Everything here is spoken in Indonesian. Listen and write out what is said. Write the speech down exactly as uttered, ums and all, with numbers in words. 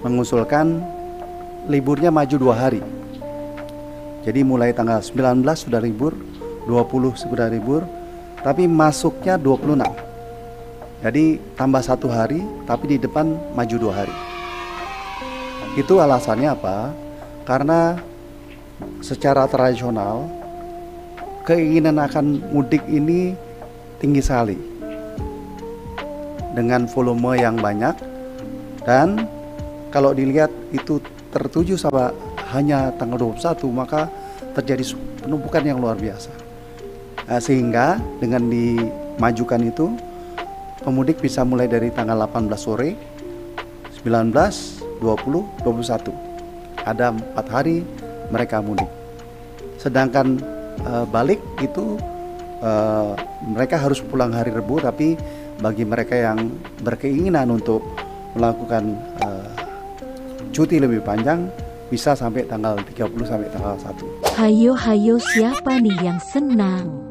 mengusulkan liburnya maju dua hari. Jadi mulai tanggal sembilan belas sudah libur, dua puluh sudah libur, tapi masuknya dua puluh enam. Jadi tambah satu hari, tapi di depan maju dua hari. Itu alasannya apa? Karena secara tradisional keinginan akan mudik ini tinggi sekali, dengan volume yang banyak, dan kalau dilihat itu tertuju sama hanya tanggal dua puluh satu, maka terjadi penumpukan yang luar biasa. Nah, sehingga dengan dimajukan itu, pemudik bisa mulai dari tanggal delapan belas sore, sembilan belas, dua puluh, dua puluh satu. Ada empat hari mereka mudik. Sedangkan e, balik itu e, mereka harus pulang hari Rabu, tapi bagi mereka yang berkeinginan untuk melakukan e, cuti lebih panjang, bisa sampai tanggal tiga puluh sampai tanggal satu. Hayo hayo siapa nih yang senang?